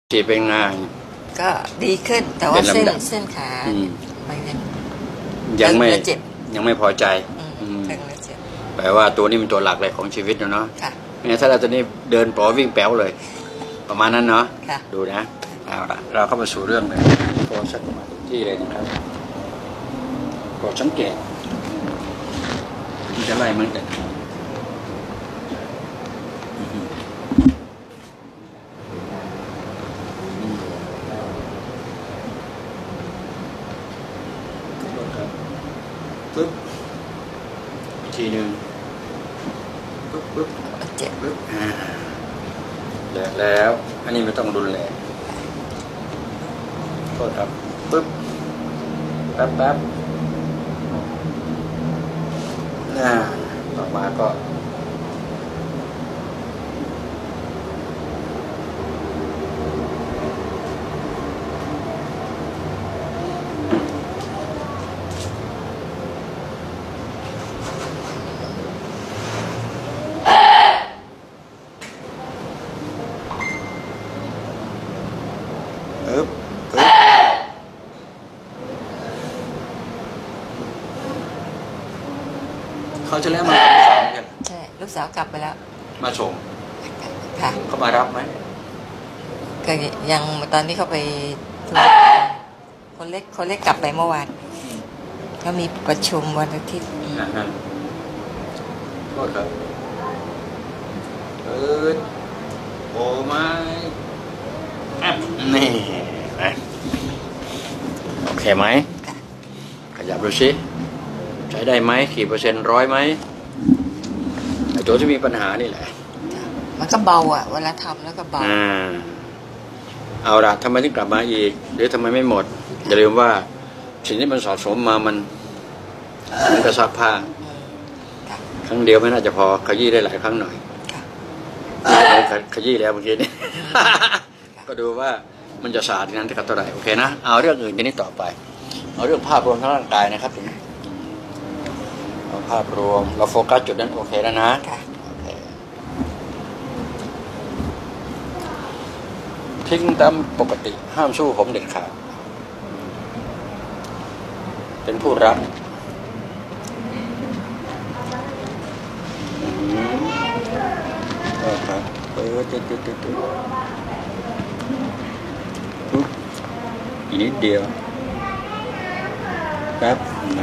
ฉีดเป็นไงก็ดีขึ้นแต่ว่าเส้นขามันยังไม่เจ็บยังไม่พอใจแปลว่าตัวนี้เป็นตัวหลักเลยของชีวิตเนาะเนี่ยถ้าเราตัวนี้เดินปลอวิ่งแป๋วเลยประมาณนั้นเนาะดูนะเอาละเราเข้ามาสู่เรื่องเลยโปรดสักที่เลยนะครับโปรดสังเกตมันจะไล่มันแต่ปึ๊บทีหนึ่งปึ๊บเจ็บปึ๊บแล้วอันนี้ไม่ต้องรุนแรงโทษครับปึ๊บแป๊บต่อมาก็เขาจะแล้วมาใช่ลูกสาวกลับไปแล้วมาส่งค่ะเขามารับไหมก็ยังตอนนี้เขาไปคนเล็กกลับไปเมื่อวานก็มีประชุมวันอาทิตย์โทษครับโอ้ไม่นี่โอเคไหมขยับดูสิใช้ได้ไหมกี่เปอร์เซ็นต์100ไหมไอ้ตัวที่มีปัญหานี่แหละมันก็เบาอ่ะเวลาทำแล้วก็เบาเอาละทำไมถึงกลับมาอีกหรือทำไมไม่หมดอย่าลืมว่าสิ่งที่มันสะสมมามันก็ซักผ้าครั้งเดียวไม่น่าจะพอขยี้ได้หลายครั้งหน่อยขยี้แล้วเมื่อกี้นี้ก็ดูว่ามันจะสะอาดนั้นเท่าไหร่โอเคนะเอาเรื่องอื่นทีนี้ต่อไปเอาเรื่องภาพรวมทั้งร่างกายนะครับภาพรวมเราโฟกัสจุดนั้นโอเคแล้วนะทิ้งตามปกติห้ามสู้ผมเด็ดขาดเป็นผู้รักครับอีกนิดเดียวครับ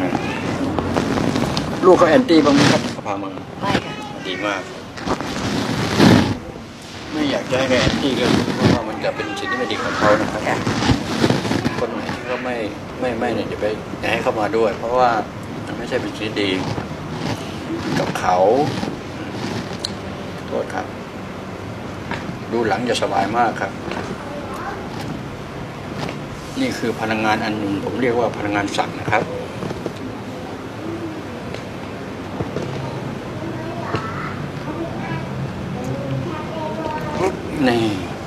ลูกเขาแอนตี้บ้างไหมครับพามาไม่ค่ะดีมากไม่อยากจะให้แอนตี้เลยเพราะว่ามันจะเป็นสิ่งที่ไม่ดีของเขานะครับคนไหนที่เขาไม่เนี่ยจะไปอยากให้เข้ามาด้วยเพราะว่ามันไม่ใช่เป็นสิ่งดีกับเขาโทษครับดูหลังจะสบายมากครับนี่คือพลังงานอันหนึ่งผมเรียกว่าพลังงานศักดิ์นะครับนี่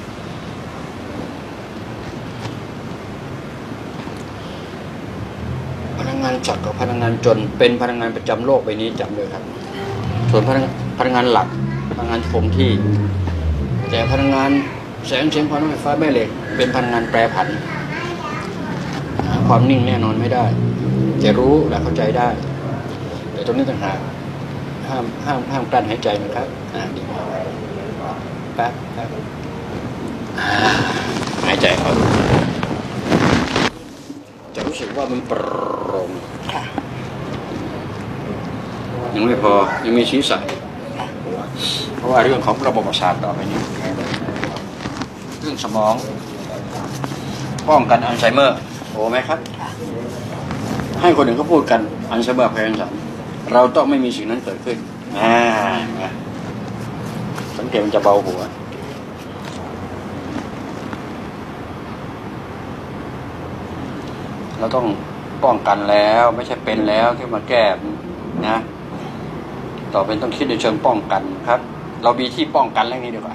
พลังงานจักรกับพลังงานจนเป็นพลังงานประจำโลกใบนี้จำเลยครับส่วนพลังงานหลักพลังงานคงที่แต่พลังงานแสงเสียงความไฟฟ้าแม่เหล็กเป็นพลังงานแปรผันความนิ่งแน่นอนไม่ได้จะรู้และเข้าใจได้แต่ตรงนี้ต่างหากห้ามกลั้นหายใจนะครับดีมากแป๊บหายใจเขาจะรู้สึกว่ามันโปร่งยังไม่พอยังมีชี้ใส่เพราะว่าเรื่องของระบบประสาทต่อไปนี้เรื่องสมองป้องกันอัลไซเมอร์โอ้ไหมครับให้คนอื่นเขาพูดกันอัลไซเมอร์พาร์กินสันเราต้องไม่มีสิ่งนั้นเกิดขึ้นสังเกตมันจะเบาหัวเราต้องป้องกันแล้วไม่ใช่เป็นแล้วที่มาแก้นะต่อไปต้องคิดในเชิงป้องกันครับเรามีที่ป้องกันเรื่องนี้ดีกว่า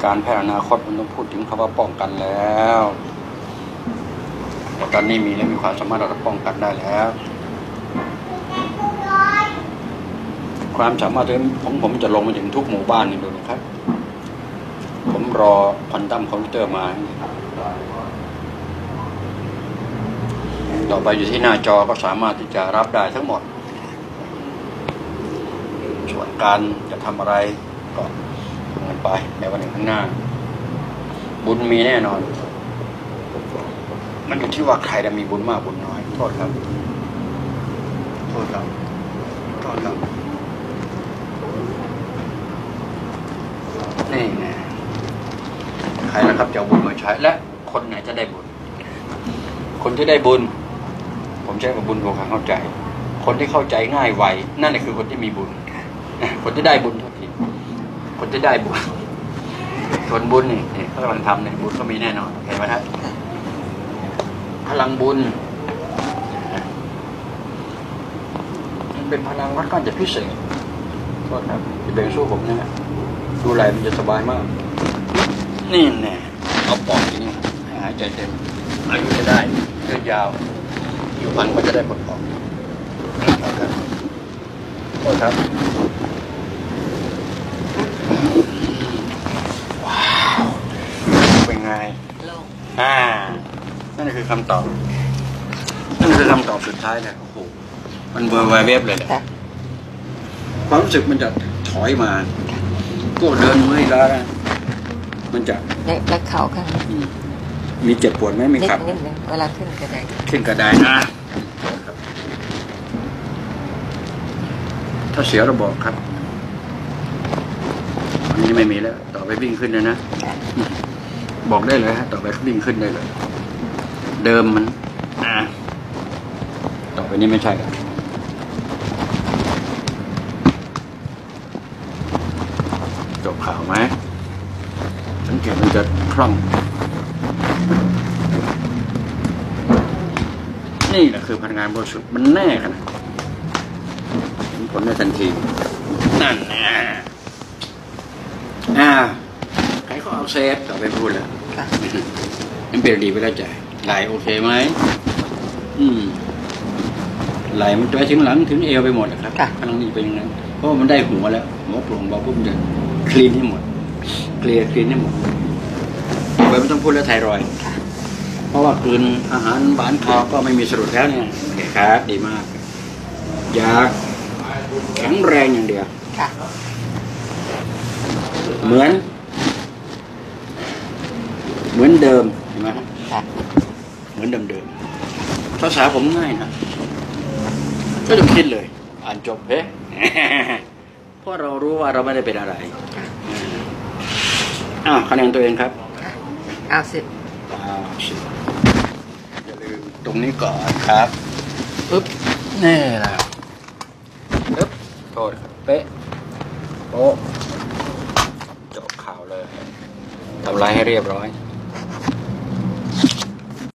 การแพทย์อนาคตมันต้องพูดถึงคำว่าป้องกันแล้วแต่ตอนนี้มีและมีความสามารถเราจะป้องกันได้แล้วความสามารถของผมจะลงมาถึงทุกหมู่บ้านนี่ดูนะครับ ผมรอควอนตัมคอมพิวเตอร์มาต่อไปอยู่ที่หน้าจอก็สามารถที่จะรับได้ทั้งหมดส่วนการจะทำอะไรก็ทำกันไปในวันหนึ่งข้างหน้าบุญมีแน่นอนมันอยู่ที่ว่าใครจะมีบุญมากบุญน้อยโทษครับโทษครับโทษครับนี่ไงใครนะครับจะเอาบุญมาใช้และคนไหนจะได้บุญคนที่ได้บุญผมใช้กับบุญของความเข้าใจคนที่เข้าใจง่ายไวนั่นแหละคือคนที่มีบุญคนที่ได้บุญเท่าทีคนที่ได้บุญส่วนบุญนี่เขากำลังทำเนี่ยบุญก็มีแน่นอนเห็นไหมครับพลังบุญมันเป็นพลังวัดก้อนจะพิเศษโทษครับจะแบ่งสู้ผมนะดูไหลมันจะสบายมากนี่แน่เอาปอดอย่างนี้หายใจเต็มอายุจะได้ยืดยาวอยู่พันก็จะได้ผลออกโทษครับว้าวเป็นไงนั่นคือคำตอบนั่นคือคำตอบสุดท้ายเลยโอ้โหมันเบอร์ไวเว็บเลยแหละความรู้สึกมันจะถอยมาก็เดินเมื่อยล้ามันจะและเข่าข้างมีเจ็บปวดไหมมีครับนิดนึงเวลาขึ้นกระไดนะถ้าเสียระบบครับอันนี้ไม่มีแล้วต่อไปวิ่งขึ้นเลยนะบอกได้เลยฮะต่อไปวิ่งขึ้นได้เลยเดิมมันต่อไปนี้ไม่ใช่ครับจบข่าวไหมสังเกตมันจะคล่องนี่แหละคือพลังงานบริสุทธิ์มันแน่ขนาดเห็นผลได้ทันทีนั่นแน่ใครก็เอาเซฟต่อไปพูดแล้วมันเป็นดีไปแล้วใจไหลโอเคไหมไหลมันไปถึงหลังถึงเอวไปหมดนะครับพลังนี้เป็นยังไงเพราะมันได้หัวแล้วหัวโปร่งเบาปุ๊บจะคลีนให้หมดเคลียร์ให้หมดไปไม่ต้องพูดแล้วไทรอยด์เพราะว่าคืนอาหารหวานข้าวก็ไม่มีสรุปแล้วเนี่ยโอเคครับดีมากอยากแข็งแรงอย่างเดียวเหมือนเดิมเห็นไหมครับเหมือนเดิมภาษาผมง่ายนะก็ต้องคิดเลยอ่านจบเพราะเรารู้ว่าเราไม่ได้เป็นอะไรคะแนนตัวเองครับ 90 อย่าลืมตรงนี้ก่อนครับปึ๊บนี่แหละปึ๊บโทษครับเป๊ะโป๊ะจบข่าวเลยทำลายให้เรียบร้อย